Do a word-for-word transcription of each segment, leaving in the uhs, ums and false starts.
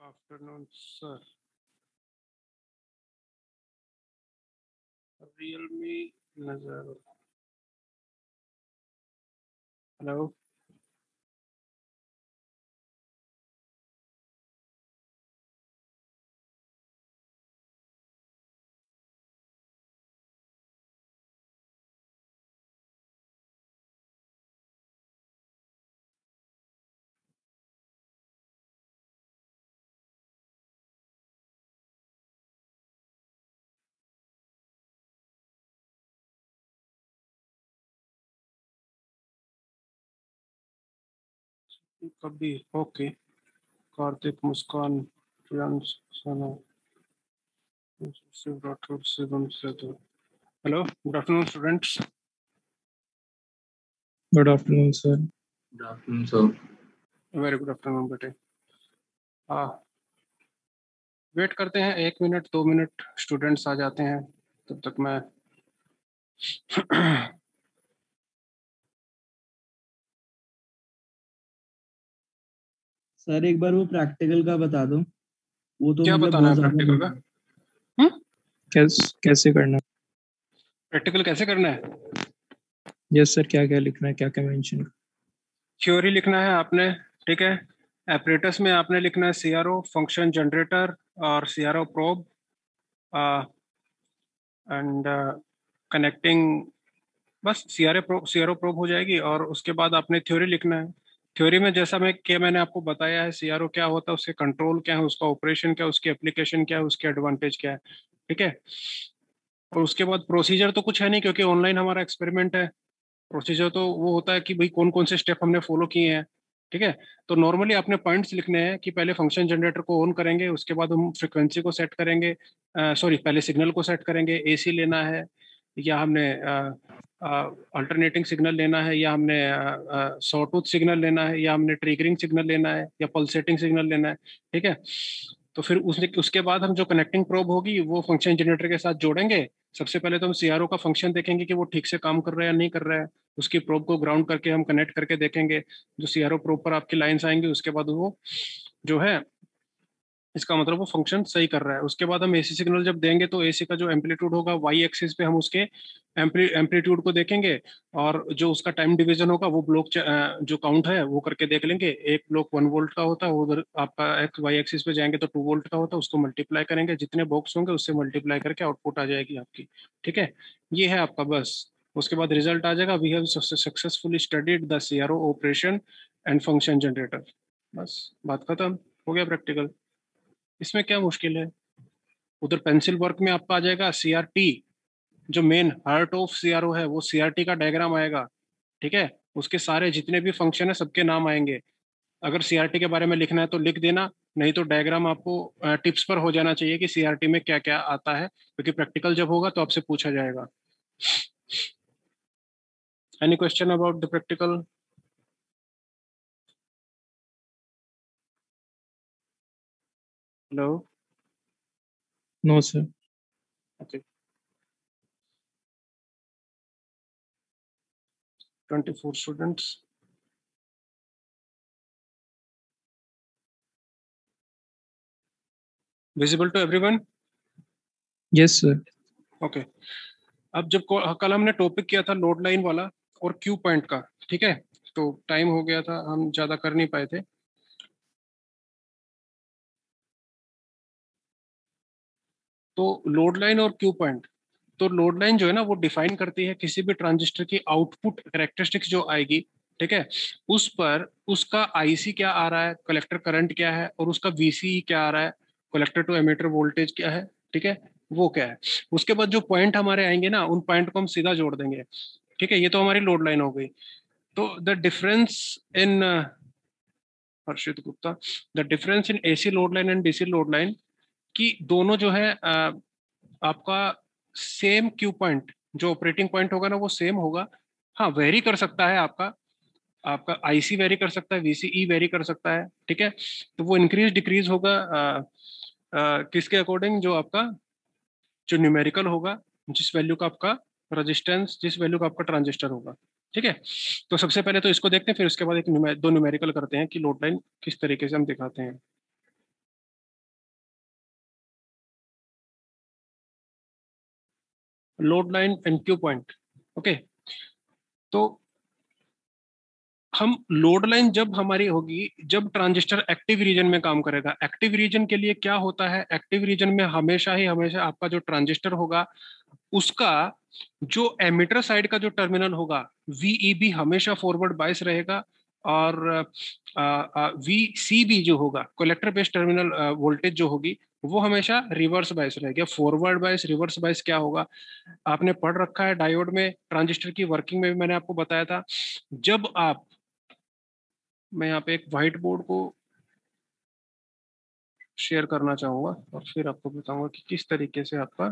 Afternoon, sir. Realme Nazar. Hello. कभी okay. Kartik, Muskan, Priyansh, Sana, Shiv Rathore, Shivam Setu. Hello. Good afternoon, students. Good afternoon, sir. Good afternoon, sir. Very good afternoon, बेटे. हाँ, wait करते हैं एक minute दो मिनट, स्टूडेंट्स आ जाते हैं तब तक मैं सर एक बार वो प्रैक्टिकल का बता दो. वो तो क्या मतलब बताना बहुत है ज्यादा प्रैक्टिकल का? हम्म कैसे कैसे करना? प्रैक्टिकल कैसे करना है? यस सर, क्या क्या लिखना है, क्या क्या मेंशन? थ्योरी लिखना है आपने, ठीक है. एपरेटस में आपने लिखना है सीआरओ, फंक्शन जनरेटर और सीआरओ प्रोब एंड कनेक्टिंग. बस सीआरओ प्रोब सीआरओ प्रोब हो जाएगी. और उसके बाद आपने थ्योरी लिखना है. थ्योरी में जैसा मैं क्या मैंने आपको बताया है, सीआरओ क्या होता है, उसके कंट्रोल क्या है, उसका ऑपरेशन क्या है, उसकी एप्लीकेशन क्या है, उसके एडवांटेज क्या है, ठीक है. और उसके बाद प्रोसीजर तो कुछ है नहीं क्योंकि ऑनलाइन हमारा एक्सपेरिमेंट है. प्रोसीजर तो वो होता है कि भाई कौन कौन से स्टेप हमने फॉलो किए हैं, ठीक है. तो नॉर्मली आपने पॉइंट्स लिखने हैं कि पहले फंक्शन जनरेटर को ऑन करेंगे, उसके बाद हम फ्रिक्वेंसी को सेट करेंगे. सॉरी, पहले सिग्नल को सेट करेंगे, एसी लेना है या हमने अल्टरनेटिंग सिग्नल लेना है, या हमने सॉटूथ सिग्नल लेना है, या हमने ट्रिगरिंग सिग्नल लेना है, या पल्सेटिंग सिग्नल लेना है, ठीक है. तो फिर उसने उसके बाद हम जो कनेक्टिंग प्रोब होगी वो फंक्शन जनरेटर के साथ जोड़ेंगे. सबसे पहले तो हम सीआरओ का फंक्शन देखेंगे कि वो ठीक से काम कर रहा है या नहीं कर रहा है. उसकी प्रोब को ग्राउंड करके हम कनेक्ट करके देखेंगे. जो सीआरओ प्रोब पर आपकी लाइंस आएंगी उसके बाद वो जो है, इसका मतलब वो फंक्शन सही कर रहा है. उसके बाद हम एसी सिग्नल जब देंगे तो एसी का जो एम्पलीट्यूड होगा वाई एक्सिस पे हम उसके एम्पलीट्यूड को देखेंगे. और जो उसका टाइम डिवीजन होगा वो ब्लॉक जो काउंट है वो करके देख लेंगे. एक ब्लॉक वन वोल्ट का होता है, उधर आपका एक्स वाई एक्सिस पे जाएंगे तो टू वोल्ट का होता है, उसको मल्टीप्लाई करेंगे, जितने बॉक्स होंगे उससे मल्टीप्लाई करके आउटपुट आ जाएगी आपकी, ठीक है. ये है आपका बस. उसके बाद रिजल्ट आ जाएगा, we have successfully studied the CRO operation and function generator. बस बात खत्म, हो गया प्रैक्टिकल. इसमें क्या मुश्किल है? उधर पेंसिल वर्क में आपका आ जाएगा सीआरटी, जो मेन हार्ट ऑफ सीआरओ है वो सीआरटी का डायग्राम आएगा, ठीक है. उसके सारे जितने भी फंक्शन है सबके नाम आएंगे. अगर सीआरटी के बारे में लिखना है तो लिख देना, नहीं तो डायग्राम आपको टिप्स पर हो जाना चाहिए कि सीआरटी में क्या क्या आता है, क्योंकि प्रैक्टिकल जब होगा तो आपसे पूछा जाएगा. Any question about the practical? Hello. No sir. Okay. Twenty four students. Visible to everyone? Yes sir. Okay. अब जब को- कल हमने टॉपिक किया था लोड लाइन वाला और क्यू पॉइंट का, ठीक है. तो टाइम हो गया था, हम ज्यादा कर नहीं पाए थे. तो लोड लाइन और क्यू पॉइंट, तो लोड लाइन जो है ना वो डिफाइन करती है किसी भी ट्रांजिस्टर की आउटपुट कैरेक्टरिस्टिक्स जो आएगी, ठीक है. उस पर उसका आईसी क्या आ रहा है, कलेक्टर करंट क्या है, और उसका वीसीई क्या आ रहा है, कलेक्टर टू एमीटर वोल्टेज क्या है, ठीक है, वो क्या है. उसके बाद जो पॉइंट हमारे आएंगे ना उन पॉइंट को हम सीधा जोड़ देंगे, ठीक है. ये तो हमारी लोड लाइन हो गई. तो the difference in Harshit Gupta, the difference in AC load line and DC load line, कि दोनों जो है अ, आपका सेम क्यू पॉइंट, जो ऑपरेटिंग पॉइंट होगा ना वो सेम होगा. हाँ, वेरी कर सकता है आपका आपका आईसी वेरी कर सकता है, वीसीई वेरी कर सकता है, ठीक है. तो वो इंक्रीज डिक्रीज होगा अ, अ, किसके अकॉर्डिंग, जो आपका जो न्यूमेरिकल होगा, जिस वैल्यू का आपका रेजिस्टेंस, जिस वैल्यू का आपका ट्रांजिस्टर होगा, ठीक है. तो सबसे पहले तो इसको देखते हैं, फिर उसके बाद एक न्यूमे- दो न्यूमेरिकल करते हैं कि लोड लाइन किस तरीके से हम दिखाते हैं. Load line and Q point. Okay, तो हम लोड लाइन जब हमारी होगी जब ट्रांजिस्टर एक्टिव रीजन में काम करेगा। एक्टिव रीजन के लिए क्या होता है, एक्टिव रीजन में हमेशा ही हमेशा आपका जो ट्रांजिस्टर होगा उसका जो एमिटर साइड का जो टर्मिनल होगा वीईबी हमेशा फॉरवर्ड बायस रहेगा, और वी सी बी जो होगा कलेक्टर बेस्ड टर्मिनल वोल्टेज जो होगी वो हमेशा रिवर्स बायस रहेगा। फॉरवर्ड बायस रिवर्स बायस क्या होगा, आपने पढ़ रखा है डायोड में, ट्रांजिस्टर की वर्किंग में भी मैंने आपको बताया था। जब आप, मैं यहाँ पे एक व्हाइट बोर्ड को शेयर करना चाहूंगा और फिर आपको बताऊंगा कि किस तरीके से आपका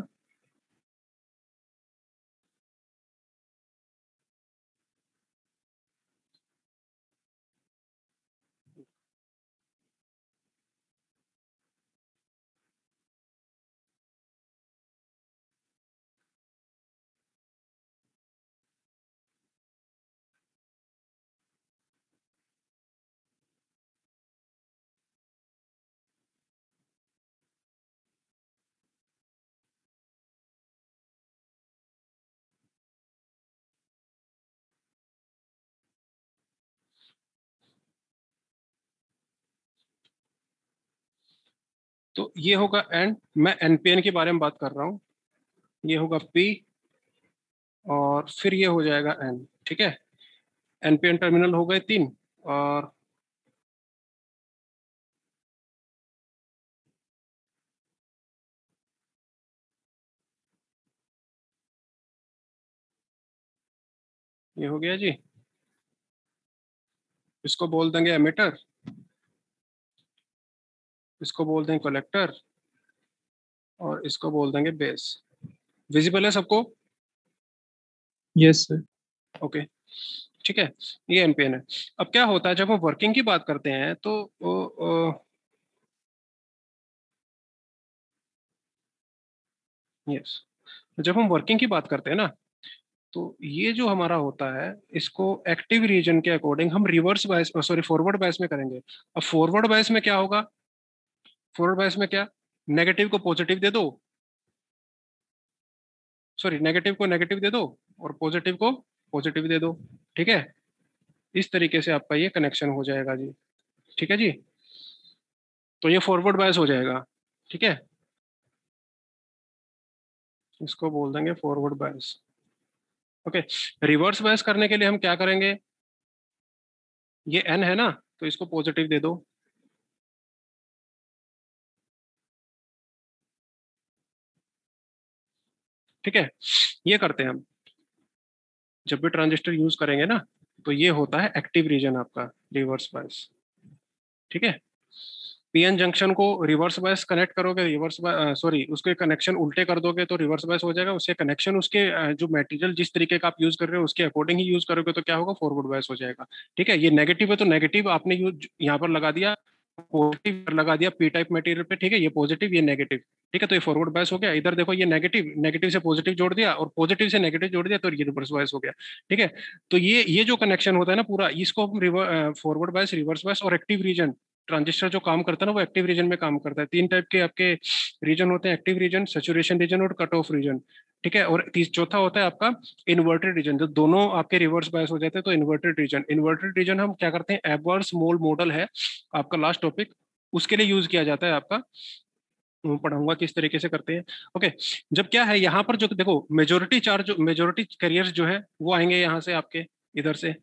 तो ये होगा एंड, मैं एनपीएन के बारे में बात कर रहा हूँ। ये होगा पी और फिर ये हो जाएगा एन। ठीक है, एनपीएन टर्मिनल हो गए तीन, और ये हो गया जी। इसको बोल देंगे एमिटर, इसको बोल देंगे कलेक्टर, और इसको बोल देंगे बेस। विजिबल है सबको? Yes sir. ओके, ठीक है, ये एनपीएन है। अब क्या होता है जब हम वर्किंग की बात करते हैं तो ओ, ओ, यस, जब हम वर्किंग की बात करते हैं ना तो ये जो हमारा होता है इसको एक्टिव रीजन के अकॉर्डिंग हम reverse bias, sorry forward bias में करेंगे। अब फॉरवर्ड बायस में क्या होगा, फॉरवर्ड बायस में क्या, नेगेटिव को पॉजिटिव दे दो, सॉरी नेगेटिव को नेगेटिव दे दो और पॉजिटिव को पॉजिटिव दे दो। ठीक है, इस तरीके से आपका ये कनेक्शन हो जाएगा जी। ठीक है जी, तो ये फॉरवर्ड बायस हो जाएगा। ठीक है, इसको बोल देंगे forward bias. Okay, reverse bias करने के लिए हम क्या करेंगे, ये एन है ना तो इसको पॉजिटिव दे दो। ठीक है, ये करते हैं हम जब भी ट्रांजिस्टर यूज करेंगे ना, तो ये होता है एक्टिव रीजन आपका रिवर्स बायस। ठीक है, पीएन जंक्शन को रिवर्स बायस कनेक्ट करोगे, रिवर्स सॉरी उसके कनेक्शन उल्टे कर दोगे तो रिवर्स बायस हो जाएगा। उसके कनेक्शन उसके अ, जो मटेरियल जिस तरीके का आप यूज कर रहे हो उसके अकॉर्डिंग ही यूज करोगे तो क्या होगा, फॉरवर्ड बायस हो जाएगा। ठीक है, ये नेगेटिव है तो नेगेटिव आपने यूज यहाँ पर लगा दिया, पॉजिटिव लगा दिया पी टाइप मटेरियल पे। ठीक है, ये पॉजिटिव ये नेगेटिव। ठीक है, तो ये फॉरवर्ड बायस हो गया। इधर देखो ये नेगेटिव, नेगेटिव से पॉजिटिव जोड़ दिया और पॉजिटिव से नेगेटिव जोड़ दिया तो ये रिवर्स बायस हो गया। ठीक है, तो ये ये जो कनेक्शन होता है ना पूरा, इसको हम फॉरवर्ड बायस, रिवर्स बायस और एक्टिव रीजन। ट्रांजिस्टर जो काम करता है ना वो एक्टिव रीजन में काम करता है। तीन टाइप के आपके रीजन होते हैं, एक्टिव रीजन, सैचुरेशन रीजन और कट ऑफ रीजन। ठीक है, और तीस चौथा होता है आपका इन्वर्टेड रीजन, जो दोनों आपके रिवर्स बायस हो जाते हैं तो इन्वर्टेड रीजन। इन्वर्टेड रीजन हम क्या करते हैं, एबवर्स मोल मॉडल है आपका लास्ट टॉपिक, उसके लिए यूज किया जाता है आपका, मैं पढ़ाऊंगा किस तरीके से करते हैं। ओके, जब क्या है यहाँ पर जो देखो मेजोरिटी चार्ज, मेजोरिटी कैरियर्स जो है वो आएंगे यहाँ से आपके इधर से।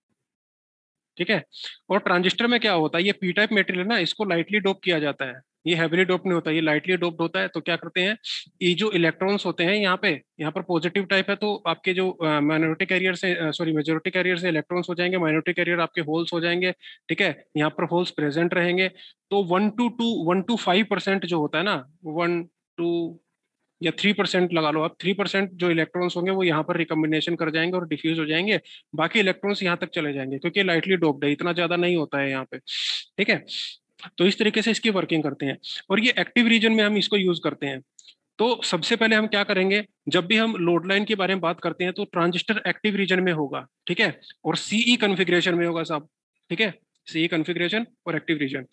ठीक है, और ट्रांजिस्टर में क्या होता है, ये पी टाइप मेटेरियल ना इसको लाइटली डोप किया जाता है, ये हैवीली डोप नहीं होता, ये लाइटली डोप्ड होता है। तो क्या करते हैं, ये जो इलेक्ट्रॉन्स होते हैं यहाँ पे, यहाँ पर पॉजिटिव टाइप है तो आपके जो माइनॉरिटी कैरियर से, सॉरी मेजोरिटी कैरियर से इलेक्ट्रॉन्स हो जाएंगे, माइनॉरिटी कैरियर आपके होल्स हो जाएंगे। ठीक है, यहाँ पर होल्स प्रेजेंट रहेंगे। तो one two two one two five percent जो होता है ना, वन टू या थ्री परसेंट लगा लो आप, थ्री परसेंट जो इलेक्ट्रॉन्स होंगे वो यहाँ पर रिकम्बिनेशन कर जाएंगे और डिफ्यूज हो जाएंगे। बाकी इलेक्ट्रॉन्स यहाँ तक चले जाएंगे क्योंकि लाइटली डोप्ड है, इतना ज्यादा नहीं होता है यहाँ पे। ठीक है, तो इस तरीके से इसकी वर्किंग करते हैं और ये एक्टिव रीजन में हम इसको यूज करते हैं। तो सबसे पहले हम क्या करेंगे, जब भी हम लोड लाइन के बारे में बात करते हैं तो ट्रांजिस्टर एक्टिव रीजन में होगा। ठीक है, और सीई कॉन्फ़िगरेशन में होगा साहब। ठीक है, सीई कॉन्फ़िगरेशन और एक्टिव रीजन।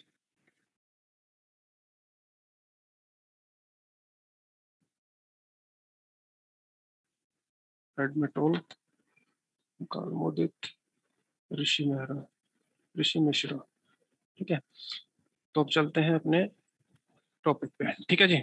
एडमेटोल, कालमोदित, ऋषि मेहरा, ऋषि मिश्रा। ठीक है, तो अब चलते हैं अपने टॉपिक पे। ठीक है जी।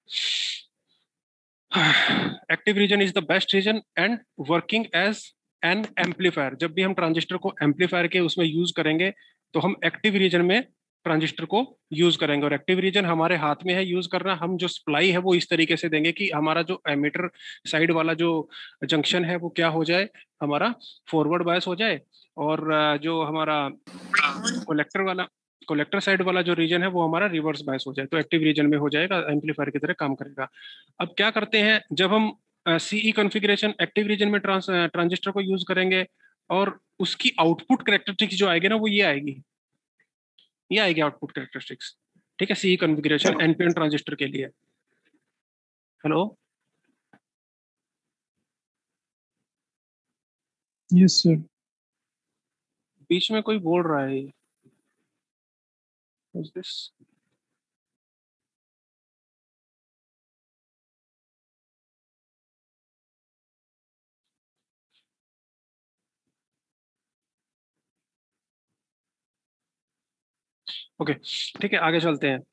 Active region is the best region and working as an amplifier. जब भी हम ट्रांजिस्टर को एम्पलीफायर के उसमें यूज करेंगे तो हम एक्टिव रीजन में ट्रांजिस्टर को यूज करेंगे, और एक्टिव रीजन हमारे हाथ में है यूज करना। हम जो सप्लाई है वो इस तरीके से देंगे कि हमारा जो एमीटर साइड वाला जो जंक्शन है वो क्या हो जाए, हमारा फॉरवर्ड बायस हो जाए, और जो हमारा कलेक्टर वाला कलेक्टर साइड वाला जो रीजन है वो हमारा रिवर्स बायस हो जाए, तो एक्टिव रीजन में हो जाएगा, एम्पलीफायर की तरह काम करेगा। अब क्या करते हैं, जब हम सीई कॉन्फ़िगरेशन एक्टिव रीजन में ट्रांस ट्रांजिस्टर को यूज करेंगे, और उसकी आउटपुट कैरेक्टरिस्टिक्स जो आएगी ना वो ये आएगी, ये आएगी आउटपुट कैरेक्टरिस्टिक्स। ठीक है, सीई कॉन्फ़िगरेशन एनपीएन ट्रांजिस्टर के लिए। Hello, yes sir. बीच में कोई बोल रहा है, Who's this? ओके okay, ठीक है, आगे चलते हैं।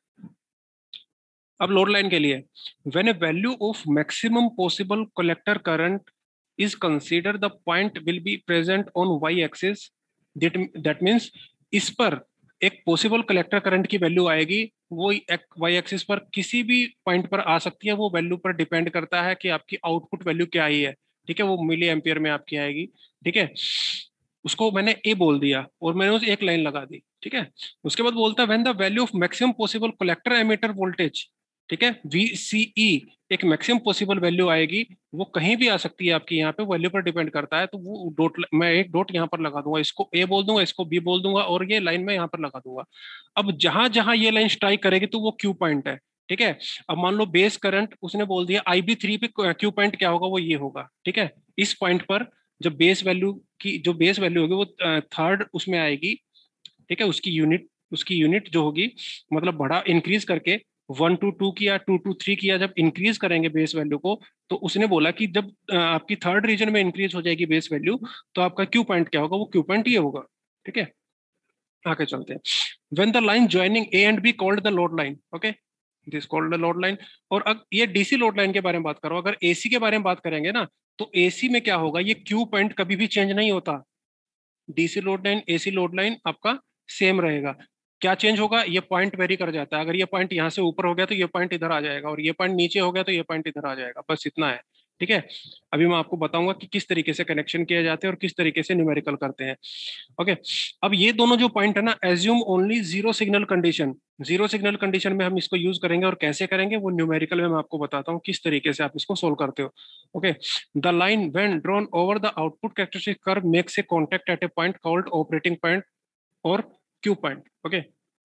अब लोड लाइन के लिए, when a value of maximum possible collector current is consider the point will be present on Y axis, that means इस पर एक पॉसिबल कलेक्टर करंट की वैल्यू आएगी, वो वाई एक्सिस पर किसी भी पॉइंट पर आ सकती है, वो वैल्यू पर डिपेंड करता है कि आपकी आउटपुट वैल्यू क्या आई है। ठीक है, वो मिली एम्पियर में आपकी आएगी। ठीक है, उसको मैंने ए बोल दिया और मैंने उस एक लाइन लगा दी। ठीक है, उसके बाद बोलता है when the value of maximum possible collector emitter voltage, ठीक है, वीसीई एक मैक्सिमम पॉसिबल वैल्यू आएगी, वो कहीं भी आ सकती है आपकी, यहाँ पे वैल्यू पर डिपेंड करता है, तो वो डॉट मैं एक डॉट यहाँ पर लगा दूंगा, इसको ए बोल दूंगा, इसको बी बोल दूंगा, और ये लाइन में यहाँ पर लगा दूंगा। अब जहां जहां ये लाइन स्ट्राइक करेगी तो वो क्यू पॉइंट है। ठीक है, अब मान लो बेस करंट उसने बोल दिया आई बी थ्री पे क्यू पॉइंट क्या होगा, वो ये होगा। ठीक है, इस पॉइंट पर जब बेस वैल्यू की जो बेस वैल्यू होगी वो थर्ड उसमें आएगी। ठीक है, उसकी यूनिट उसकी यूनिट जो होगी, मतलब बड़ा इंक्रीज करके वन टू टू किया, टू टू थ्री किया, जब इंक्रीज करेंगे बेस वैल्यू को, तो उसने बोला कि जब आपकी थर्ड रीजन में इंक्रीज हो जाएगी बेस वैल्यू, तो आपका क्यू पॉइंट क्या होगा, वो क्यू पॉइंट ये होगा। ठीक है, आगे चलते हैं। When the line joining A and B called the load line, okay, this called the load line. और अब ये डीसी लोड लाइन के बारे में बात करो, अगर एसी के बारे में बात करेंगे ना, तो एसी में क्या होगा, ये क्यू पॉइंट कभी भी चेंज नहीं होता। DC load line AC load line आपका सेम रहेगा। क्या चेंज होगा, ये पॉइंट वेरी कर जाता है, अगर ये पॉइंट यहाँ से ऊपर हो गया तो ये पॉइंट इधर आ जाएगा, और ये पॉइंट नीचे हो गया तो ये पॉइंट इधर आ जाएगा, बस इतना है। ठीक है, अभी मैं आपको बताऊंगा कि किस तरीके से कनेक्शन किए जाते हैं और किस तरीके से न्यूमेरिकल करते हैं। ओके, अब ये दोनों जो पॉइंट है ना, assume only zero signal condition, zero signal condition में हम इसको यूज करेंगे, और कैसे करेंगे वो न्यूमेरिकल में मैं आपको बताता हूँ किस तरीके से आप इसको सोल्व करते हो। Okay, the line when drawn over the output characteristic curve makes a contact at a point called operating point और क्यू पॉइंट। ओके,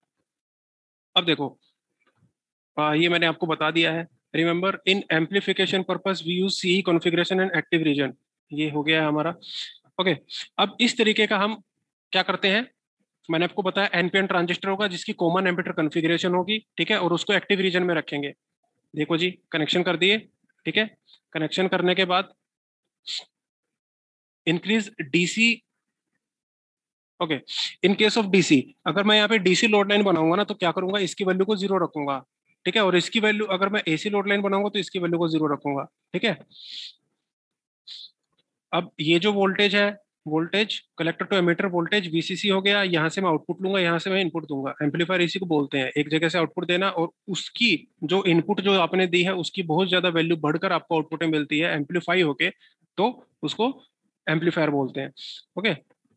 अब देखो, आ, ये मैंने आपको बता दिया है। Remember, in amplification purpose we use CE configuration and active region, ये हो गया है हमारा। ओके, अब इस तरीके का हम क्या करते हैं, मैंने आपको बताया एनपीएन ट्रांजिस्टर होगा जिसकी कॉमन एमिटर कॉन्फ़िगरेशन होगी। ठीक है, और उसको एक्टिव रीजन में रखेंगे। देखो जी, कनेक्शन कर दिए। ठीक है, कनेक्शन करने के बाद increase DC. Okay, in case of DC, अगर मैं यहाँ पे डीसी लोड लाइन बनाऊंगा ना, तो क्या करूंगा, इसकी वैल्यू को जीरो रखूंगा। ठीक है, और इसकी वैल्यू, अगर मैं एसी लोड लाइन बनाऊंगा तो इसकी वैल्यू को जीरो रखूंगा। ठीक है, अब ये जो वोल्टेज है, voltage collector to emitter voltage VCC हो गया, यहाँ से मैं आउटपुट लूंगा, यहाँ से मैं इनपुट दूंगा। एम्पलीफायर इसी को बोलते हैं, एक जगह से आउटपुट देना, और उसकी जो इनपुट जो आपने दी है उसकी बहुत ज्यादा वैल्यू बढ़कर आपको आउटपुट में मिलती है एम्पलीफाई होके, तो उसको एम्पलीफायर बोलते हैं। ओके,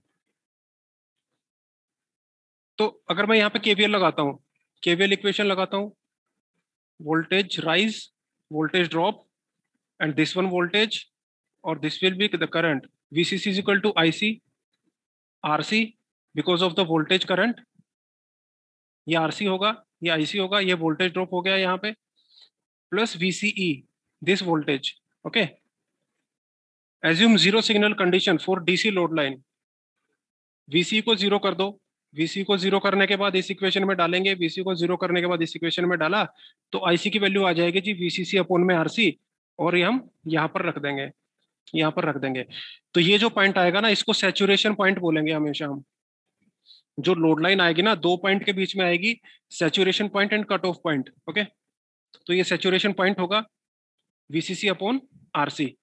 तो अगर मैं यहाँ पे केवीएल लगाता हूँ, केवीएल इक्वेशन लगाता हूँ, voltage rise, voltage drop, and this one voltage, or this will be the current. V C C is equal to I C R C because of the voltage current. ये R C होगा, ये I C होगा, ये voltage drop हो गया यहाँ पे, plus V C E, this voltage. Okay. Assume zero signal condition for D C load line. V C को जीरो कर दो, V C को जीरो करने के बाद इस इक्वेशन में डालेंगे, V C को जीरो करने के बाद इस इक्वेशन में डाला, तो I C की वैल्यू आ जाएगी जी V C C अपॉन में R C, और ये हम यहाँ पर रख देंगे। यहाँ पर रख देंगे। तो ये जो पॉइंट आएगा ना, इसको सैचुरेशन पॉइंट बोलेंगे हमेशा हम। जो लोड लाइन आएगी ना, दो पॉइंट के बीच में आएगी, saturation point and cut off point. Okay, तो ये सैचुरेशन पॉइंट होगा वीसीसी अपॉन आरसी।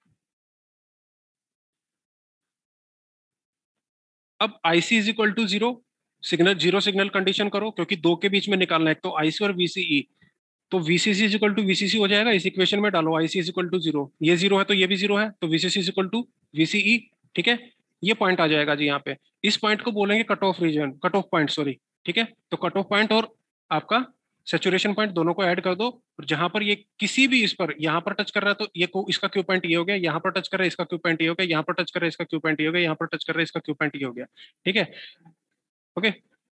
अब IC is equal to zero, signal zero signal condition करो, क्योंकि दो के बीच में निकालना है, तो आईसी और वीसीई। तो VCC is equal to VCC हो जाएगा, इस इक्वेशन में डालो IC is equal to zero, ये जीरो है तो ये भी जीरो है, तो VCC is equal to VCE. ठीक है, ये पॉइंट आ जाएगा जी यहाँ पे। इस पॉइंट को बोलेंगे cut off region, cut off point sorry. ठीक है, तो कट ऑफ पॉइंट और आपका सेचुरेशन पॉइंट दोनों को ऐड कर दो, और जहां पर ये किसी भी इस पर यहाँ पर टच कर रहा है तो ये को इसका क्यू पॉइंट ये हो गया, यहाँ पर टच कर रहा है इसका क्यू पॉइंट ये हो गया, यहाँ पर टच कर रहा है इसका क्यू पॉइंट ये हो गया, यहाँ पर टच कर रहा है इसका क्यू पॉइंट ये हो गया। ठीक है, okay.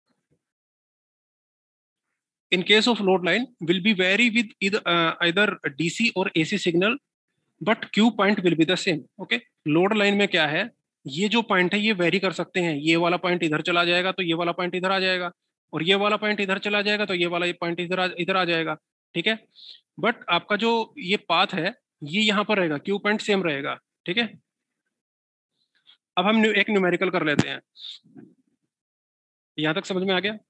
In case of load line will be vary with either uh, either D C or A C signal, but Q point will be the same. Okay, load line में क्या है, ये जो पॉइंट है ये वेरी कर सकते हैं, ये वाला पॉइंट इधर चला जाएगा तो ये वाला पॉइंट इधर आ जाएगा, और ये वाला पॉइंट इधर चला जाएगा तो ये वाला पॉइंट इधर आ, इधर आ जाएगा। ठीक है, बट आपका जो ये पाथ है ये यहाँ पर रहेगा, क्यू पॉइंट सेम रहेगा। ठीक है, अब हम एक न्यूमेरिकल कर लेते हैं। यहां तक समझ में आ गया?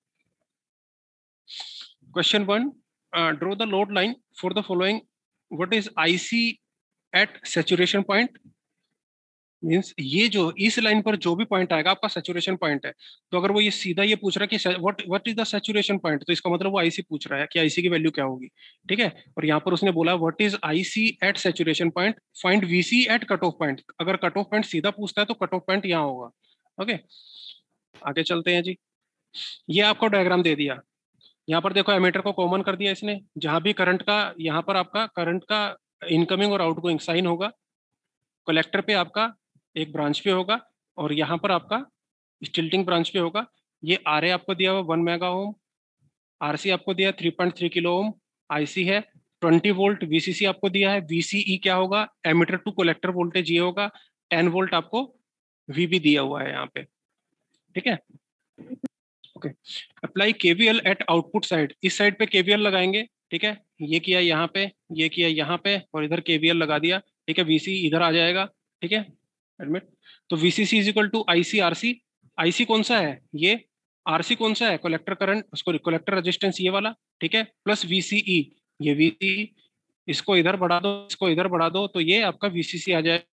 Question one, draw the load line for the following, what is IC at saturation point. Means ये जो इस लाइन पर जो भी पॉइंट आएगा आपका सैचुरेशन पॉइंट है। तो अगर वो ये सीधा ये पूछ रहा है कि what what is the saturation point, तो इसका मतलब वो आईसी पूछ रहा है कि आईसी की वैल्यू क्या होगी। ठीक है, और यहाँ पर उसने बोला what is IC at saturation point, find VC at cut off point. अगर कट ऑफ पॉइंट सीधा पूछता है तो कट ऑफ पॉइंट यहाँ होगा। ओके, आगे चलते हैं जी। ये आपको डायग्राम दे दिया, यहाँ पर देखो एमीटर को कॉमन कर दिया इसने, जहां भी करंट का, यहाँ पर आपका करंट का इनकमिंग और आउटगोइंग साइन होगा, कलेक्टर पे आपका एक ब्रांच पे होगा, और यहाँ पर आपका स्टिल्टिंग ब्रांच पे होगा। ये आर ए आपको दिया हुआ वन मेगा ओम, आरसी आपको दिया three point three kilo ohm, IC है ट्वेंटी वोल्ट, वीसीसी आपको दिया है, वीसीई क्या होगा, एमीटर टू कलेक्टर वोल्टेज ये होगा, टेन वोल्ट आपको वीबी दिया हुआ है यहाँ पे। ठीक है, okay. Apply KVL at output side, इस साइड पे केवीएल लगाएंगे। ठीक है, ये किया यहाँ पे, ये किया यहाँ पे, और इधर केवीएल लगा दिया। ठीक है, वीसी इधर आ जाएगा। ठीक है, एडमिट। तो VCC is equal to IC RC. IC कौन सा है ये, आरसी कौन सा है, कलेक्टर करंट, उसको कलेक्टर रेजिस्टेंस ये वाला। ठीक है, प्लस वीसीई, ये वीसीई, इसको इधर बढ़ा दो, इसको इधर बढ़ा दो, तो ये आपका वीसीसी आ जाएगा।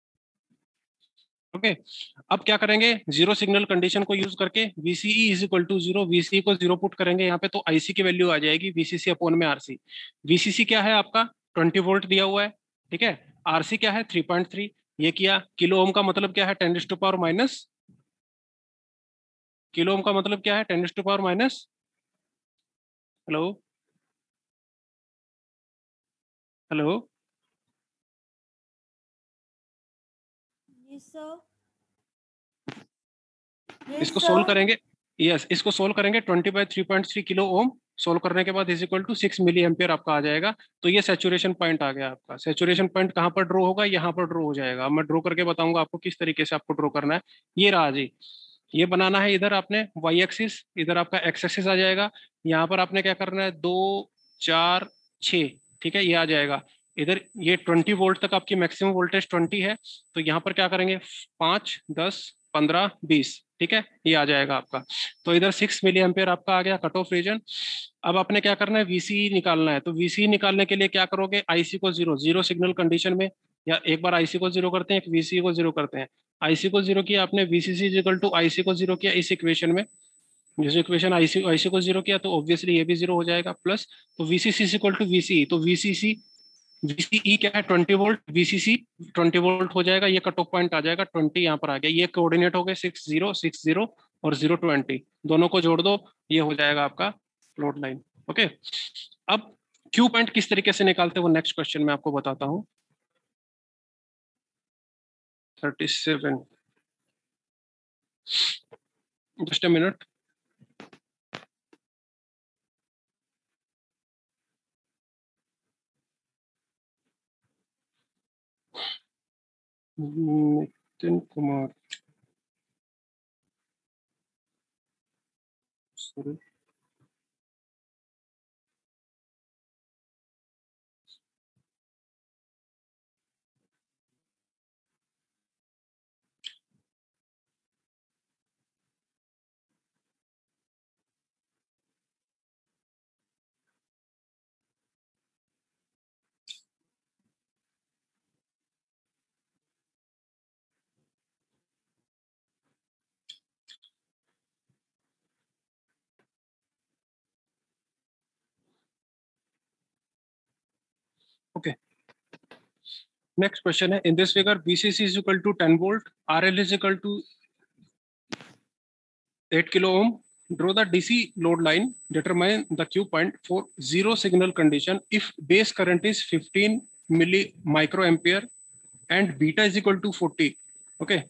ओके, अब क्या करेंगे, जीरो सिग्नल कंडीशन को यूज करके VCE is equal to zero, VCE को जीरो पुट करेंगे यहाँ पे, तो आईसी की वैल्यू आ जाएगी वीसीसी अपॉन में आरसी। वीसीसी क्या है आपका ट्वेंटी वोल्ट दिया हुआ है। ठीक है, आरसी क्या है थ्री पॉइंट थ्री, ये किया। किलो ओम का मतलब क्या है, ten to power minus, kilo ohm का मतलब क्या है, ten to power minus, hello hello, Yes, sir. Yes, इसको sir. सोल्व करेंगे। यस, इसको सोल्व करेंगे, twenty by three point three kilo ohm, solve करने के बाद is equal to six milli ampere आपका आ जाएगा। तो ये सैचुरेशन पॉइंट आ गया आपका। सैचुरेशन पॉइंट कहाँ पर ड्रॉ होगा, यहाँ पर ड्रॉ हो जाएगा। मैं ड्रॉ करके बताऊंगा आपको किस तरीके से आपको ड्रॉ करना है। ये रहा जी, ये बनाना है। इधर आपने वाई एक्सिस, इधर आपका एक्स एक्सिस आ जाएगा। यहाँ पर आपने क्या करना है, दो चार छ, ठीक है, ये आ जाएगा। इधर ये ट्वेंटी वोल्ट तक आपकी मैक्सिमम वोल्टेज ट्वेंटी है, तो यहाँ पर क्या करेंगे, पाँच दस पंद्रह बीस, ठीक है, ये आ जाएगा आपका। तो इधर सिक्स मिली एम्पियर आपका आ गया कट ऑफ रीजन। अब आपने क्या करना है, वीसी निकालना है। तो वीसी निकालने के लिए क्या करोगे, आईसी को जीरो, जीरो सिग्नल कंडीशन में, या एक बार आईसी को जीरो करते हैं, एक वीसी को जीरो करते हैं। आईसी को जीरो किया आपने, वीसीसी इक्वल टू आईसी को जीरो किया इस इक्वेशन में। जिस इक्वेशन आईसी आईसी को जीरो किया तो ऑब्वियसली ये भी जीरो हो जाएगा, प्लस तो वीसीसी इक्वल टू वीसीई, तो वीसीसी वीसीई क्या है twenty volt, VCC twenty volt हो जाएगा। ये कट ऑफ पॉइंट आ जाएगा, ट्वेंटी यहाँ पर आ गया। ये कोऑर्डिनेट हो गए सिक्स जीरो सिक्स जीरो और जीरो ट्वेंटी, दोनों को जोड़ दो, ये हो जाएगा आपका लोड लाइन। ओके, अब क्यू पॉइंट किस तरीके से निकालते हैं वो नेक्स्ट क्वेश्चन में आपको बताता हूँ। Thirty seven, just a minute. Nitin Kumar, sorry, okay, next question है, in this figure BCC is equal to ten volt, RL is equal to eight kilo ohm, draw the D C load line, determine the Q point for zero signal condition if base current is fifteen milli microampere and beta is equal to forty. Okay,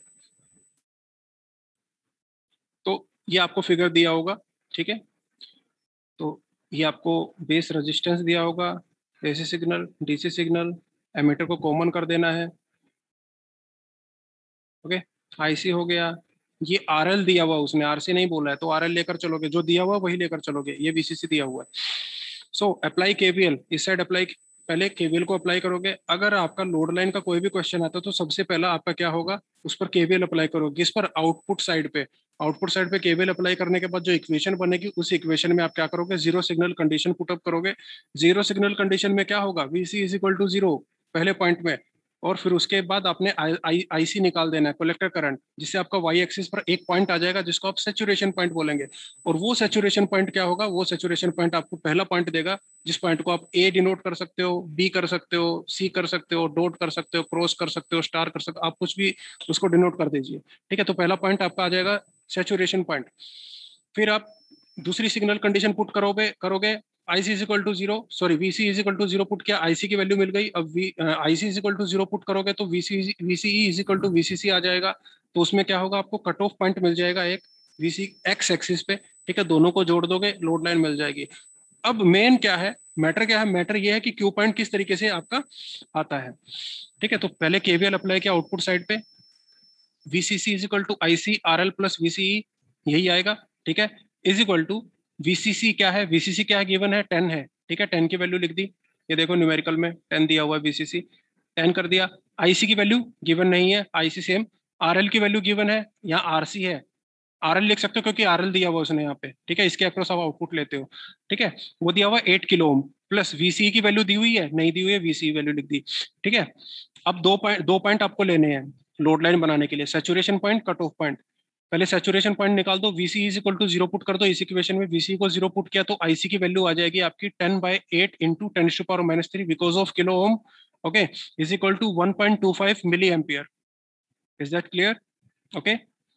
तो ये आपको figure दिया होगा, ठीक है। तो ये आपको बेस रेजिस्टेंस दिया होगा, AC signal, DC signal, emitter को कॉमन कर देना है। ओके, आईसी हो गया, ये आरएल दिया हुआ, उसने आरसी नहीं बोला है, तो आरएल लेकर चलोगे, जो दिया हुआ वही लेकर चलोगे, ये वीसीसी दिया हुआ है। सो अप्लाई केवीएल, इस साइड अप्लाई, पहले केवीएल को अप्लाई करोगे। अगर आपका लोड लाइन का कोई भी क्वेश्चन आता है तो सबसे पहला आपका क्या होगा, उस पर केवीएल अप्लाई करोगे, इस पर आउटपुट साइड पे। आउटपुट साइड पे केवीएल अप्लाई करने के बाद जो इक्वेशन बनेगी, उस इक्वेशन में आप क्या करोगे, जीरो सिग्नल कंडीशन पुटअप करोगे। जीरो सिग्नल कंडीशन में क्या होगा, VC is equal to zero पहले पॉइंट में, और फिर उसके बाद आपने आई, आई, आईसी निकाल देना है, कलेक्टर करंट, जिससे आपका वाई एक्सिस पर एक पॉइंट आ जाएगा जिसको आप सैचुरेशन पॉइंट बोलेंगे। और वो सैचुरेशन पॉइंट क्या होगा, वो सैचुरेशन पॉइंट आपको पहला पॉइंट देगा, जिस पॉइंट को आप ए डिनोट कर सकते हो, बी कर सकते हो, सी कर सकते हो, डॉट कर सकते हो, क्रॉस कर सकते हो, स्टार कर सकते हो, आप कुछ भी उसको डिनोट कर दीजिए, ठीक है। तो पहला पॉइंट आपका आ जाएगा सैचुरेशन पॉइंट। फिर आप दूसरी सिग्नल कंडीशन पुट करोगे करोगे IC is equal to zero, sorry VC is equal to zero put किया, आईसी की वैल्यू मिल गई। अब IC is equal to zero put करोगे तो VC VCE is equal to VCC आ जाएगा। तो उसमें क्या होगा, आपको कट ऑफ पॉइंट मिल जाएगा एक वीसी एक्स एक्सिस पे, ठीक है। दोनों को जोड़ दोगे, लोड लाइन मिल जाएगी। अब मेन क्या है, मैटर क्या है, मैटर ये है कि क्यू पॉइंट किस तरीके से आपका आता है, ठीक है। तो पहले केवीएल अप्लाई किया आउटपुट साइड पे, VCC is equal to IC R L plus VCE, यही आएगा, ठीक है। इज इक्वल टू वीसीसी क्या है, वीसीसी क्या है, गिवन है टेन है, ठीक है। टेन की वैल्यू लिख दी, ये देखो न्यूमेरिकल में टेन दिया हुआ है, वीसीसी टेन कर दिया। आईसी की वैल्यू गिवन नहीं है, आईसी सेम। आरएल की वैल्यू गिवन है, यहाँ आरसी है, आरएल लिख सकते हो क्योंकि आरएल दिया हुआ उसने यहाँ पे, ठीक है। इसके अक्रॉस आप आउटपुट लेते हो, ठीक है। वो दिया हुआ eight kilo ohm, plus VCE की वैल्यू दी हुई है, नहीं दी हुई है, वीसीई वैल्यू लिख दी, ठीक है। अब दो पॉइंट दो पॉइंट आपको लेने हैं लोड लाइन बनाने के लिए, saturation point, cut off point. पहले सैचुरेशन पॉइंट निकाल दो, VC is equal to zero put कर दो इस इक्वेशन में, वीसी को जीरो पुट किया तो आईसी की वैल्यू आ जाएगी आपकी ten by eight into ten to power minus three because of kilo ohm, okay, is equal to one point two five milli ampere. Is that clear? Okay,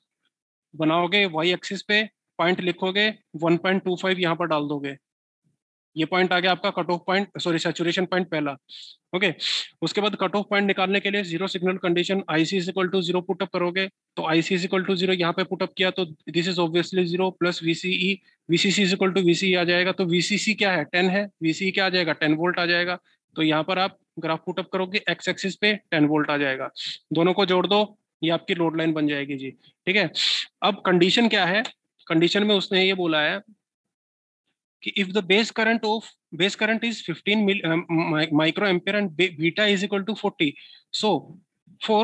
बनाओगे Y axis पे point लिखोगे, one point two five यहाँ पर डाल दोगे, ये point आ गया आपका cut off point, sorry saturation point पहला, ओके okay. उसके बाद कट ऑफ पॉइंट निकालने के लिए zero signal condition IC is equal to zero put up करोगे, तो IC is equal to zero यहाँ पे पुटअप किया तो this is obviously zero, plus VCE, VCC is equal to VCE आ जाएगा। तो वीसीसी क्या है, टेन है, वीसीई क्या आ जाएगा, टेन वोल्ट आ जाएगा। तो यहाँ पर आप ग्राफ पुटअप करोगे, एक्स एक्सिस पे टेन वोल्ट आ जाएगा, दोनों को जोड़ दो, ये आपकी लोड लाइन बन जाएगी जी, ठीक है। अब कंडीशन क्या है, कंडीशन में उसने ये बोला है कि if the base current of base current is fifteen mil, uh, microampere and beta is equal to forty, so for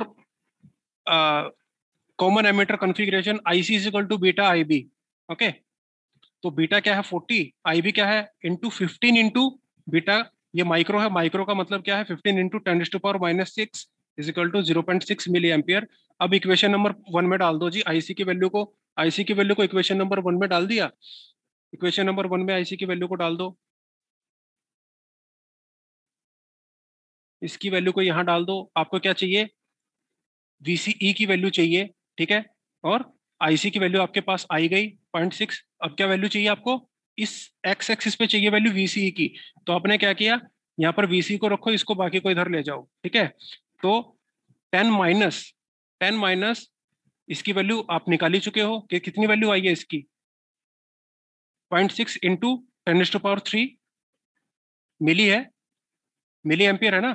uh, common emitter configuration I C is equal to beta I B, okay, तो beta क्या है forty, IB क्या है into fifteen into beta, ये micro है, micro का मतलब क्या है fifteen into ten to power minus six is equal to zero point six milli ampere. अब इक्वेशन नंबर वन में डाल दो जी आईसी की वैल्यू को, आईसी की वैल्यू को इक्वेशन नंबर वन में डाल दिया, इक्वेशन नंबर वन में आईसी की वैल्यू को डाल दो, इसकी वैल्यू को यहां डाल दो। आपको क्या चाहिए, वीसीई की वैल्यू चाहिए, ठीक है, और आईसी की वैल्यू आपके पास आई गई पॉइंट सिक्स। अब क्या वैल्यू चाहिए आपको, इस एक्स एक्सिस पे चाहिए वैल्यू वीसीई की, तो आपने क्या किया, यहाँ पर वीसी को रखो, इसको बाकी को इधर ले जाओ, ठीक है। तो टेन माइनस टेन माइनस इसकी वैल्यू आप निकाल ही चुके हो कि कितनी वैल्यू आई है इसकी, point six into ten to power three milli है, मिली एम्पियर है ना,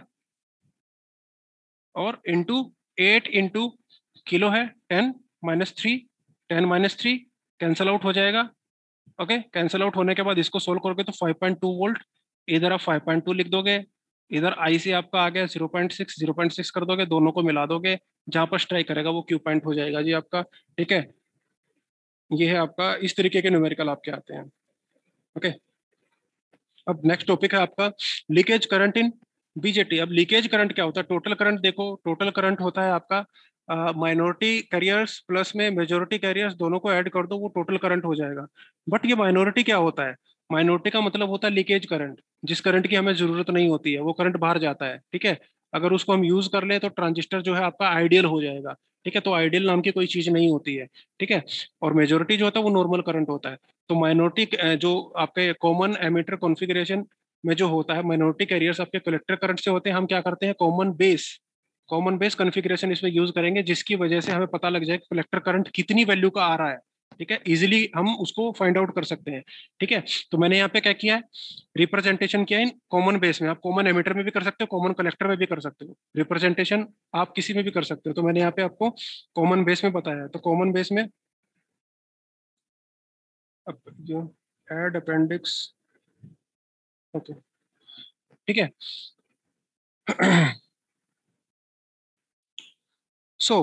और इंटू एट इंटू किलो है, ten minus three, ten minus three cancel out हो जाएगा, ओके। कैंसल आउट होने के बाद इसको सोल्व करोगे तो फाइव पॉइंट टू वोल्ट, इधर आप फाइव पॉइंट टू लिख दोगे, इधर आई सी आपका आ गया zero point six, zero point six कर दोगे, दोनों को मिला दोगे, जहां पर स्ट्राइक करेगा वो क्यू पॉइंट हो जाएगा जी आपका, ठीक है। ये है आपका, इस तरीके के न्यूमेरिकल आपके आते हैं, ओके। अब नेक्स्ट टॉपिक है आपका लीकेज करंट इन बीजेटी। अब लीकेज करंट क्या होता है, टोटल करंट देखो, टोटल करंट होता है आपका माइनॉरिटी कैरियर्स प्लस में मेजोरिटी कैरियर्स, दोनों को ऐड कर दो वो टोटल करंट हो जाएगा। बट ये माइनॉरिटी क्या होता है, माइनॉरिटी का मतलब होता है लीकेज करंट, जिस करंट की हमें जरूरत नहीं होती है, वो करंट बाहर जाता है, ठीक है। अगर उसको हम यूज कर ले तो ट्रांजिस्टर जो है आपका आइडियल हो जाएगा, ठीक है। तो आइडियल नाम की कोई चीज नहीं होती है, ठीक है। और मेजोरिटी जो होता है वो नॉर्मल करंट होता है। तो माइनॉरिटी जो आपके कॉमन एमिटर कॉन्फ़िगरेशन में जो होता है, माइनॉरिटी कैरियर्स आपके कलेक्टर करंट से होते हैं। हम क्या करते हैं, common base common base configuration इसमें यूज करेंगे, जिसकी वजह से हमें पता लग जाए कि कलेक्टर करंट कितनी वैल्यू का आ रहा है, ठीक है। इजीली हम उसको फाइंड आउट कर सकते हैं, ठीक है। तो मैंने यहाँ पे क्या किया है, रिप्रेजेंटेशन किया है इन कॉमन बेस में। आप कॉमन एमिटर में भी कर सकते हो, कॉमन कलेक्टर में भी कर सकते हो, रिप्रेजेंटेशन आप किसी में भी कर सकते हो। तो मैंने यहाँ पे आपको कॉमन बेस में बताया है। तो कॉमन बेस में अब जो एड अपेंडिक्स, ओके, ठीक है। So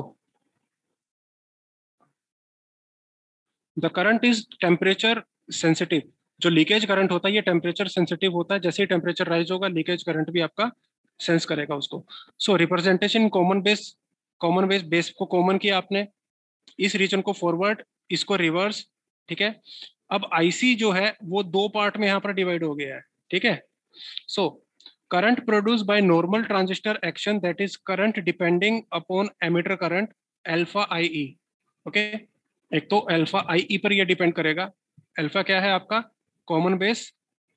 the current is temperature sensitive. जो लीकेज करंट होता है ये टेम्परेचर सेंसिटिव होता है। जैसे ही टेम्परेचर राइज होगा, लीकेज करंट भी आपका सेंस करेगा उसको। So representation common base, common base base को कॉमन किया आपने, इस रीजन को फॉरवर्ड, इसको रिवर्स, ठीक है। अब आईसी जो है वो दो पार्ट में यहाँ पर डिवाइड हो गया है, ठीक है। So current produce by normal transistor action, that is current depending upon emitter current alpha I E, okay. एक तो अल्फा आई ई पर ये डिपेंड करेगा। अल्फा क्या है आपका, कॉमन बेस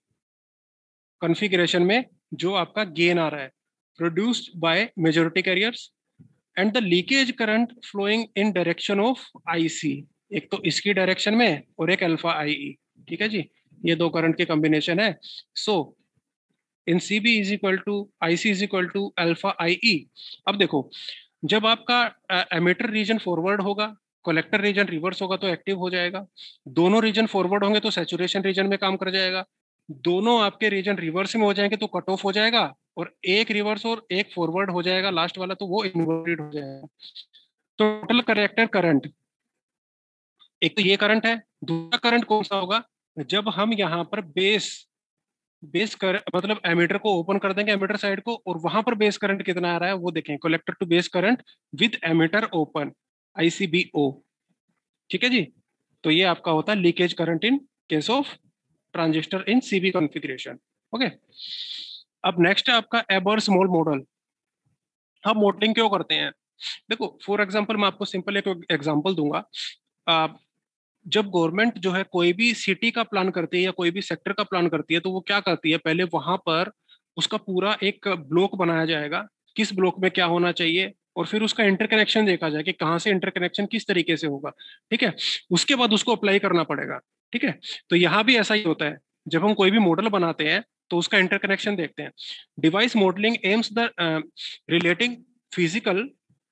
कॉन्फ़िगरेशन में जो आपका गेन आ रहा है, produced by majority carriers, and the leakage current flowing in direction of IC. एक तो इसकी डायरेक्शन में और एक अल्फा आई, ठीक है जी। ये दो करंट के कॉम्बिनेशन है। So in C B is equal to I C is equal to alpha I E. अब देखो, जब आपका एमिटर रीजन फॉरवर्ड होगा, कलेक्टर रीजन रिवर्स होगा तो एक्टिव हो जाएगा। दोनों रीजन फॉरवर्ड होंगे तो सैचुरेशन रीजन में काम कर जाएगा। दोनों आपके रीजन रिवर्स में हो जाएंगे तो कट ऑफ हो जाएगा, और एक रिवर्स और एक फॉरवर्ड हो जाएगा लास्ट वाला, तो वो इन्वर्टेड हो जाएगा। टोटल कलेक्टर करंट, एक तो ये करंट है। दूसरा करंट कौन सा होगा, जब हम यहाँ पर बेस बेस कर मतलब एमीटर को ओपन कर देंगे, एमीटर साइड को, और वहां पर बेस करंट कितना आ रहा है वो देखें, collector to base current with emitter open, ICBO, ठीक है जी। तो ये आपका होता है leakage current in case of transistor in CB configuration, okay. अब नेक्स्ट है आपका एबर्स मोल मॉडल। हम मॉडलिंग क्यों करते हैं, देखो फॉर एग्जांपल मैं आपको सिंपल एक एग्जांपल दूंगा। आप जब गवर्नमेंट जो है कोई भी सिटी का प्लान करती है या कोई भी सेक्टर का प्लान करती है, तो वो क्या करती है, पहले वहां पर उसका पूरा एक ब्लॉक बनाया जाएगा, किस ब्लॉक में क्या होना चाहिए, और फिर उसका इंटरकनेक्शन देखा जाए कि कहाँ से इंटरकनेक्शन किस तरीके से होगा, ठीक है। उसके बाद उसको अप्लाई करना पड़ेगा, ठीक है। तो यहाँ भी ऐसा ही होता है, जब हम कोई भी मॉडल बनाते हैं तो उसका इंटरकनेक्शन देखते हैं। Device modelling aims the relating physical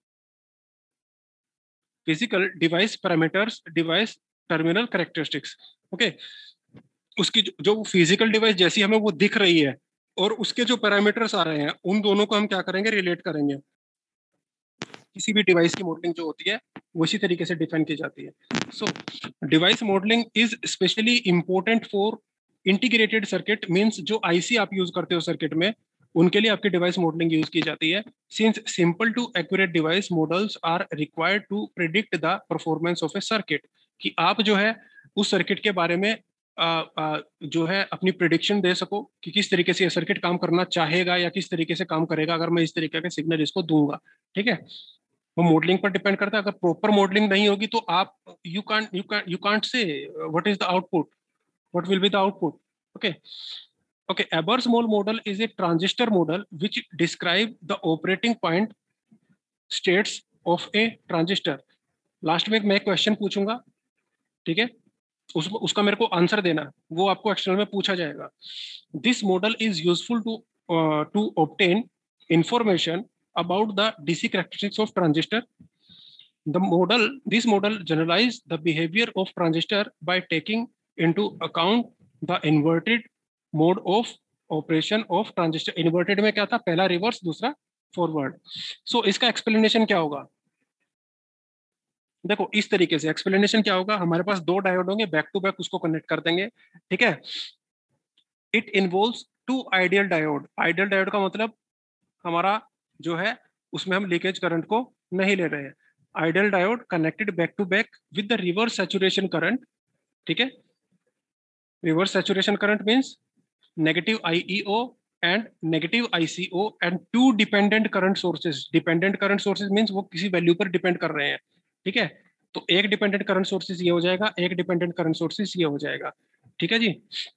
physical device parameters, device terminal characteristics, okay. उसकी जो, जो फिजिकल डिवाइस जैसी हमें वो दिख रही है, और उसके जो पैरामीटर्स आ रहे हैं, उन दोनों को हम क्या करेंगे, रिलेट करेंगे। किसी भी डिवाइस की मॉडलिंग जो होती है वो इसी तरीके से डिफाइन की जाती है। So device modelling is specially important for integrated circuit, means जो आईसी आप यूज करते हो सर्किट में, उनके लिए आपकी डिवाइस मॉडलिंग यूज की जाती है। Since simple to accurate device models are required to predict the performance of a circuit, कि आप जो है उस सर्किट के बारे में आ, आ, जो है अपनी प्रिडिक्शन दे सको कि किस तरीके से ये सर्किट काम करना चाहेगा या किस तरीके से काम करेगा अगर मैं इस तरीके के सिग्नल इसको दूंगा, ठीक है। वो मॉडलिंग पर डिपेंड करता है। अगर प्रॉपर मॉडलिंग नहीं होगी तो आप you can't you can't you can't say what is the output, what will be the output, okay. Okay, Eber's mole model is a transistor model which describe the operating point states of a transistor. Last में मैं question पूछूंगा, ठीक है, उस, उसका मेरे को answer देना, वो आपको एक्सटर्नल में पूछा जाएगा। This model is useful to to obtain information about the DC characteristics of transistor. The model, this model generalize the behavior of transistor by taking into account the inverted mode of operation of transistor। inverted में क्या था, पहला reverse दूसरा forward. So so, इसका explanation क्या होगा, देखो इस तरीके से एक्सप्लेनेशन क्या होगा, हमारे पास दो डायोड होंगे, बैक टू बैक उसको कनेक्ट कर देंगे, ठीक है। It involves two ideal diode. Ideal diode का मतलब हमारा जो है उसमें हम लीकेज करंट को नहीं ले रहे हैं। Ideal diode connected back to back with the reverse saturation current, ठीक है। Reverse saturation current means negative I E O and negative I C O and two dependent current sources. Dependent current sources means वो किसी value पर depend कर रहे हैं, ठीक है। तो एक डिपेंडेंट करंट सोर्सेज ये हो जाएगा, एक डिपेंडेंट करंट सोर्सेज ये हो जाएगा, ठीक है जी।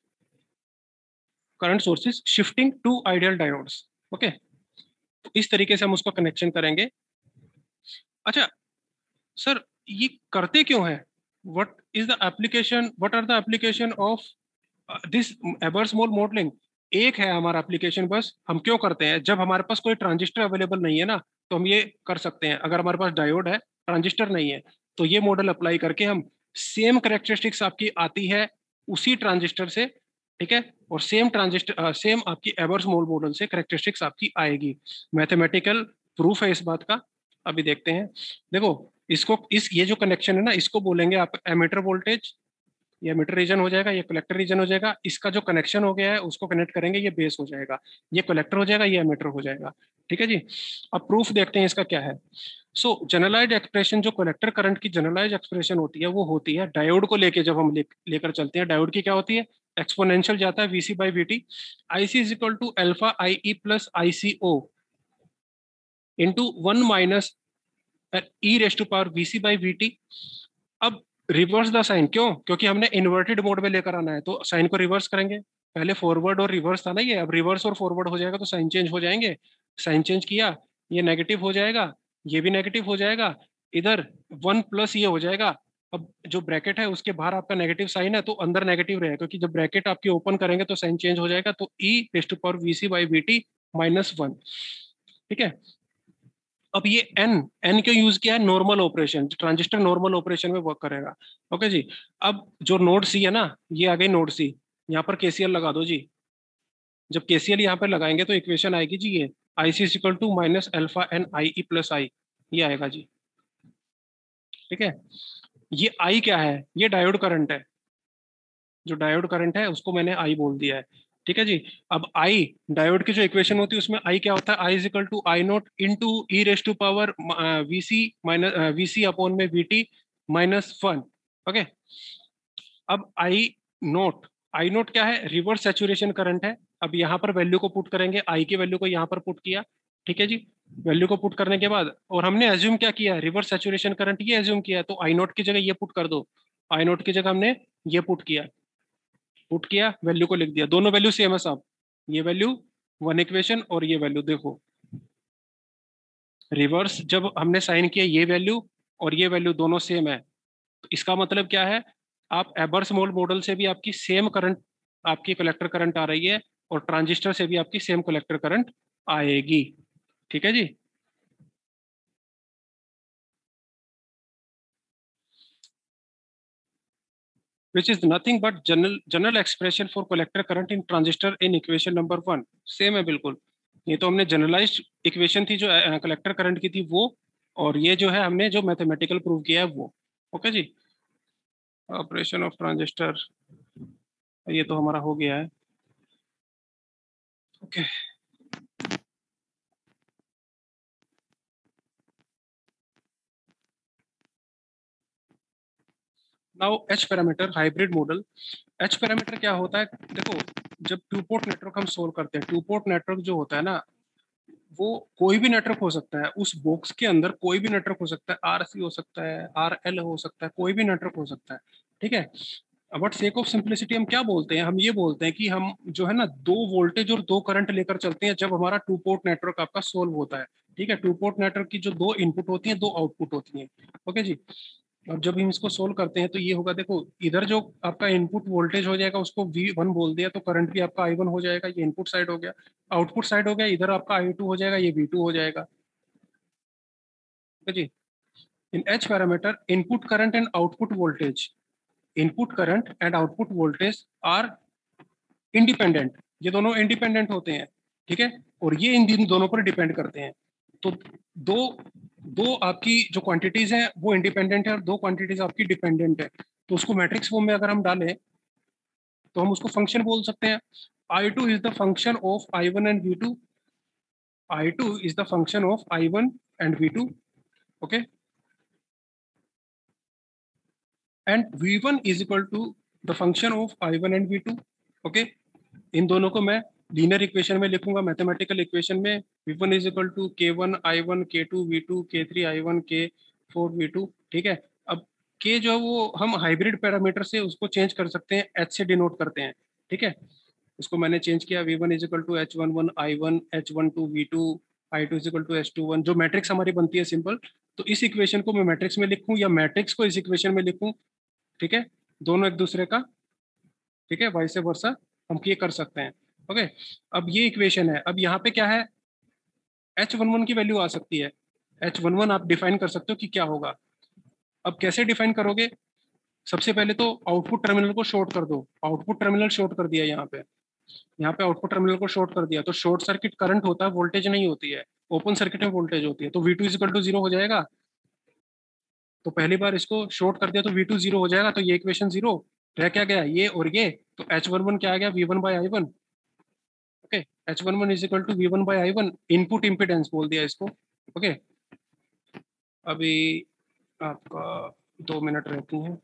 Current sources shifting to ideal diodes, okay. तो इस तरीके से हम उसको कनेक्शन करेंगे। अच्छा सर, ये करते क्यों है? What is the application, what are the application of this Ebers Moll modelling? एक है हमारा एप्लीकेशन बस। हम क्यों करते हैं? जब हमारे पास कोई ट्रांजिस्टर अवेलेबल नहीं है ना, तो हम ये कर सकते हैं। अगर हमारे पास डायोड है, ट्रांजिस्टर नहीं है, तो ये मॉडल अप्लाई करके हम सेम कैरेक्टरिस्टिक्स आपकी आती है उसी ट्रांजिस्टर से, ठीक है, और सेम ट्रांजिस्टर सेम आपकी एबर्स-मोल मॉडल से कैरेक्टरिस्टिक्स आपकी आएगी। मैथमेटिकल प्रूफ है इस बात का, अभी देखते हैं। देखो इसको, इस ये जो कनेक्शन है ना, इसको बोलेंगे आप एमीटर वोल्टेज। ये एमीटर रीजन हो जाएगा, ये कलेक्टर रीजन हो जाएगा। इसका जो कनेक्शन हो गया है उसको कनेक्ट करेंगे, ये बेस हो जाएगा, ये कलेक्टर हो जाएगा, ये एमीटर हो जाएगा, ठीक है जी। अब प्रूफ देखते हैं इसका क्या है। सो जनरलाइज एक्सप्रेशन, जो कलेक्टर करंट की जनरलाइज एक्सप्रेशन होती है, वो होती है डायोड को लेके। जब हम ले, लेकर चलते हैं, डायोड की क्या होती है? एक्सपोनेंशियल जाता है VC by VT. IC is equal to alpha I E plus I C O into one minus e raise to power VC by VT. अब रिवर्स द साइन, क्यों? क्योंकि हमने इन्वर्टेड मोड में लेकर आना है, तो साइन को रिवर्स करेंगे। पहले फॉरवर्ड और रिवर्स था ना ये, अब रिवर्स और फॉरवर्ड हो जाएगा तो साइन चेंज हो जाएंगे। साइन चेंज किया, ये नेगेटिव हो जाएगा, ये भी नेगेटिव हो जाएगा, इधर वन प्लस ये हो जाएगा। अब जो ब्रैकेट है उसके बाहर आपका नेगेटिव साइन है, तो अंदर नेगेटिव रहेगा, क्योंकि जब ब्रैकेट आपकी ओपन करेंगे तो साइन चेंज हो जाएगा। तो e raise to power VC by VT minus one, ठीक है। अब ये एन एन क्यों यूज किया है? Normal operation, transistor normal operation में वर्क करेगा, ओके जी। अब जो नोड सी है ना, ये आ गई नोड सी, यहाँ पर केसीएल लगा दो जी। जब केसीएल यहाँ पर लगाएंगे तो इक्वेशन आएगी जी, ये I C equal to minus alpha N I E plus I, ये आएगा जी, ठीक है। ये आई क्या है? ये डायोड करंट है। जो डायोड करंट है उसको मैंने आई बोल दिया है, ठीक है जी। अब आई डायोड की जो इक्वेशन होती है उसमें आई क्या होता है? I is equal to I nought into e raise to power VC minus VC upon में वीटी माइनस वन, ओके। अब आई नोट, आई नोट क्या है? रिवर्स सैचुरेशन करंट है। अब यहाँ पर वैल्यू को पुट करेंगे, आई की वैल्यू को यहाँ पर पुट किया, ठीक है जी। वैल्यू को पुट करने के बाद, और हमने एज्यूम क्या किया? रिवर्स सैचुरेशन करंट ये एज्यूम किया है, तो आई नोट की जगह ये पुट कर दो। आई नोट की जगह हमने ये पुट किया, पुट किया, वैल्यू को लिख दिया। दोनों वैल्यू सेम है साहब, ये वैल्यू वन इक्वेशन और ये वैल्यू देखो। रिवर्स जब हमने साइन किया, ये वैल्यू और ये वैल्यू दोनों सेम है, तो इसका मतलब क्या है? आप एबर्स-मोल मॉडल से भी आपकी सेम करंट, आपकी कलेक्टर करंट आ रही है, और ट्रांजिस्टर से भी आपकी सेम कलेक्टर करंट आएगी, ठीक है जी। which is nothing but general general expression for collector current in transistor in equation number one. Same है बिल्कुल। ये तो हमने जनरलाइज्ड इक्वेशन थी जो कलेक्टर करंट की थी वो, और ये जो है हमने जो मैथमेटिकल प्रूव किया है वो, ओके जी। ऑपरेशन ऑफ ट्रांजिस्टर, ये तो हमारा हो गया है, okay. Now H parameter hybrid model. H parameter क्या होता है? देखो, जब टू पोर्ट नेटवर्क हम सोल्व करते हैं, टू पोर्ट नेटवर्क जो होता है ना, वो कोई भी नेटवर्क हो सकता है। उस बॉक्स के अंदर कोई भी नेटवर्क हो सकता है, आर सी हो सकता है, आर एल हो सकता है, कोई भी नेटवर्क हो सकता है, ठीक है। बट सेक ऑफ सिंप्लिसिटी हम क्या बोलते हैं? हम ये बोलते हैं कि हम जो है ना, दो वोल्टेज और दो करंट लेकर चलते हैं जब हमारा टू पोर्ट नेटवर्क आपका सोल्व होता है, ठीक है। टू पोर्ट नेटवर्क की जो दो इनपुट होती है, दो आउटपुट होती है, ओके जी। अब जब हम इसको सोल्व करते हैं तो ये होगा, देखो इधर जो आपका इनपुट वोल्टेज हो जाएगा उसको वी वन बोल दिया, तो करंट भी आपका आई वन हो जाएगा, ये इनपुट साइड हो गया। आउटपुट साइड हो गया, इधर आपका आई टू हो जाएगा, ये वी टू हो जाएगा, ठीक है जी। In H parameter, input current and output voltage, input current and output voltage are independent. ये दोनों इंडिपेंडेंट होते हैं, ठीक है, और ये इन दोनों पर डिपेंड करते हैं। तो दो दो आपकी जो क्वांटिटीज हैं वो इंडिपेंडेंट है, और दो क्वांटिटीज आपकी डिपेंडेंट है। तो उसको मैट्रिक्स फॉर्म में अगर हम डालें तो हम उसको फंक्शन बोल सकते हैं। I two is the function of I one and V two, I two is the function of I one and V two, okay, and V one is equal to the function of I one and V two. Okay, इन दोनों को मैं linear equation में लिखूंगा, mathematical equation में V one is equal to K one I one K two V two K three I one के four V two. ठीक है, अब के जो है वो हम हाइब्रिड पैरामीटर से उसको चेंज कर सकते हैं, एच से डिनोट करते हैं। ठीक है, इसको मैंने चेंज किया, V one is equal to H one one I one H one two V two I two is equal to H two one, जो मैट्रिक्स हमारी बनती है सिंपल। तो इस इक्वेशन को मैं मैट्रिक्स में लिखूं या मैट्रिक्स को इस इक्वेशन में लिखूं, ठीक है, दोनों एक दूसरे का, ठीक है, वाइस वर्सा हम ये कर सकते हैं। ओके, अब ये इक्वेशन है, अब यहाँ पे क्या है, एच वन वन की वैल्यू आ सकती है, एच वन वन आप डिफाइन कर सकते हो कि क्या होगा। अब कैसे डिफाइन करोगे, सबसे पहले तो आउटपुट टर्मिनल को शॉर्ट कर दो, आउटपुट टर्मिनल शॉर्ट कर दिया यहाँ पे, यहाँ पे आउटपुट टर्मिनल को शॉर्ट कर दिया, तो शॉर्ट सर्किट करंट होता है, वोल्टेज नहीं होती है, ओपन सर्किट में वोल्टेज होती है, तो V two is equal to zero हो जाएगा। तो पहली बार इसको शॉर्ट कर दिया तो वी टू जीरो हो जाएगा, तो ये इक्वेशन जीरो रह क्या गया, ये और ये, तो एच वन वन क्या आ गया, V one by I one. Okay, H one one is equal to V one by I one, input impedance बोल दिया इसको। ओके, अभी आपका दो मिनट रहती हैं।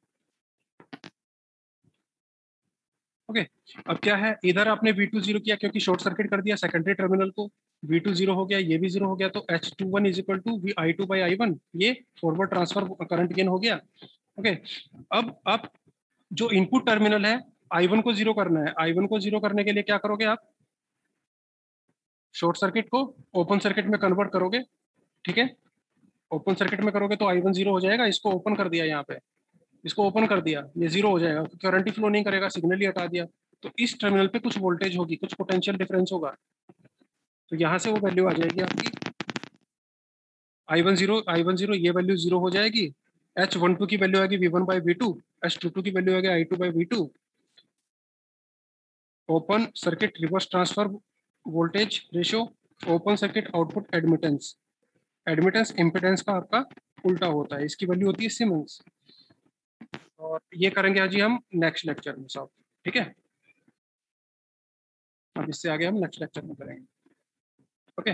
Okay okay. अब क्या है, इधर आपने वी टू जीरो किया क्योंकि शॉर्ट सर्किट कर दिया सेकेंडरी टर्मिनल को, वी टू जीरो हो गया, ये भी जीरो हो गया, तो H two one is equal to V I two by I one, ये फॉरवर्ड ट्रांसफर करंट गेन हो गया। Okay okay. अब आप जो इनपुट टर्मिनल है आई वन को जीरो करना है, आई वन को जीरो करने के लिए क्या करोगे आप, शॉर्ट सर्किट को ओपन सर्किट में कन्वर्ट करोगे। ठीक है, ओपन सर्किट में करोगे तो आई वन जीरो हो जाएगा, इसको ओपन कर दिया, यहाँ पे इसको ओपन कर दिया, ये जीरो हो जाएगा, करंट ही फ्लो नहीं करेगा, सिग्नल ही हटा दिया, तो इस टर्मिनल पे कुछ वोल्टेज होगी, कुछ पोटेंशियल डिफरेंस होगा, तो यहाँ से वो वैल्यू आ जाएगी आपकी I one zero, I one zero ये वैल्यू जीरो हो जाएगी, एच वन टू की वैल्यू आएगी V one by V two, H two two की वैल्यू आएगी I two by V two, open circuit reverse transfer voltage ratio, open circuit output admittance, admittance impedance का आपका उल्टा होता है, इसकी वैल्यू होती है सीमेंस। और ये करेंगे आज ही हम नेक्स्ट लेक्चर में सब, ठीक है, अब इससे आगे हम नेक्स्ट लेक्चर में करेंगे। ओके,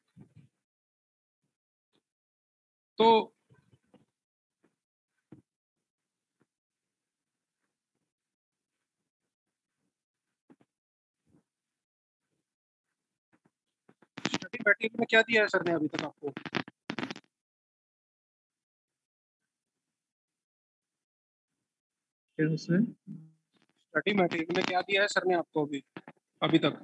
तो स्टडी मटेरियल में क्या दिया है सर ने अभी तक आपको, स्टडी मटेरियल में क्या दिया है सर ने आपको अभी अभी तक?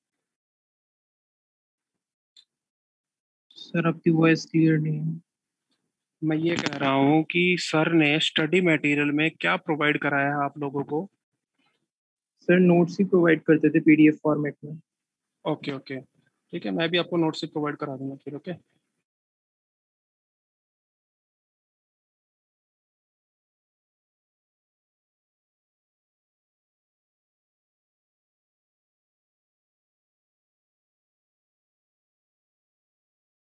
सर आपकी वॉइस क्लियर नहीं है। मैं ये कह रहा हूँ कि सर ने स्टडी मटेरियल में क्या प्रोवाइड कराया है आप लोगों को? सर नोट्स ही प्रोवाइड करते थे पीडीएफ फॉर्मेट में। ओके ओके, ठीक है, मैं भी आपको नोट्स ही प्रोवाइड करा दूंगा फिर। ओके।